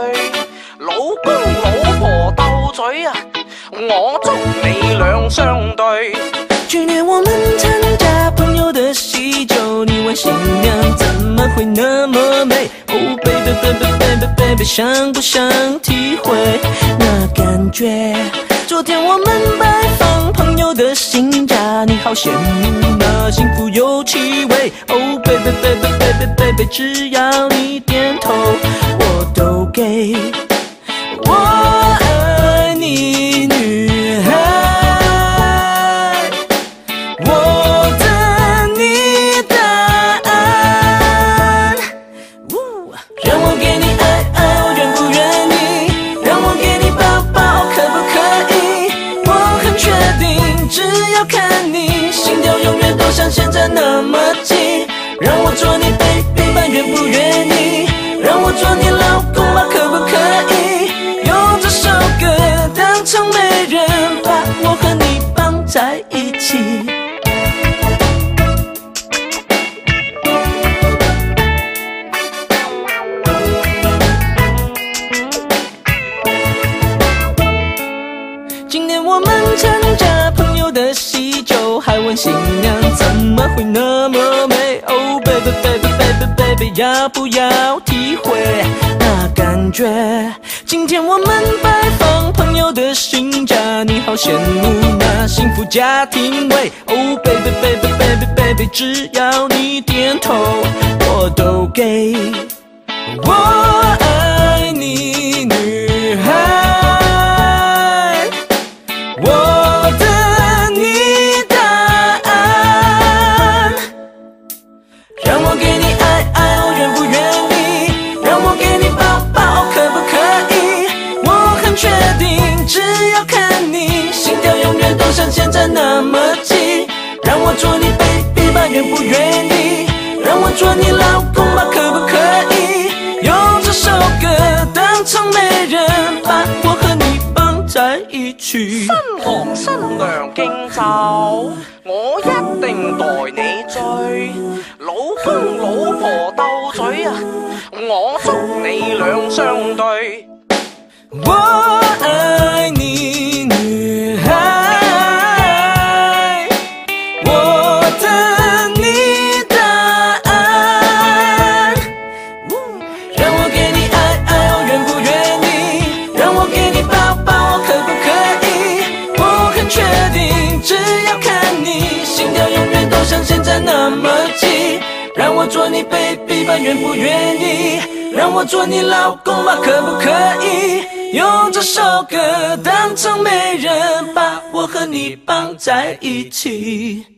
老公老婆鬥嘴啊，我祝你倆相對。 去年我们参加朋友的喜酒，你问新娘怎么会那么美？哦 baby baby baby baby， 想不想体会那感觉？昨天我们拜访朋友的新家，你好羡慕那幸福有气味。哦 baby baby baby baby， 只要你点头，我都给。我爱你，女孩。像现在那么近，让我做你 baby 吧，愿不愿意？让我做你老公吧，可不可以？用这首歌当成媒人，把我和你绑在一起。今天我们参加朋友的喜酒，还问新娘怎么会那么美。Oh baby baby baby baby， 要不要体会那感觉？今天我们拜访朋友的新家，你好羡慕那幸福家庭味。Oh baby baby baby baby， 只要你点头，我都给。我爱你，女孩。像现在那么近，让我做你 baby 吧，愿不愿意？让我做你老公吧，可不可以？用这首歌当成媒人，把我和你绑在一起。 新郎新娘敬酒，我一定代你醉。老公老婆鬥嘴啊，我祝你倆相對。 我愛你，女孩。像现在那么近，让我做你 baby 吧，愿不愿意？让我做你老公吧，可不可以？用这首歌当成媒人，把我和你绑在一起。